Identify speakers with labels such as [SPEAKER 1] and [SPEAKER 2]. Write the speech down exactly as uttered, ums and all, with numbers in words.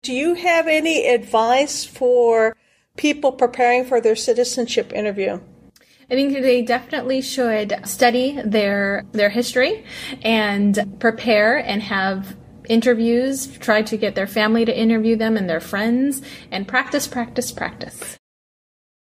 [SPEAKER 1] Do you have any advice for people preparing for their citizenship interview?
[SPEAKER 2] I think they definitely should study their their history and prepare and have interviews, try to get their family to interview them and their friends, and practice, practice, practice.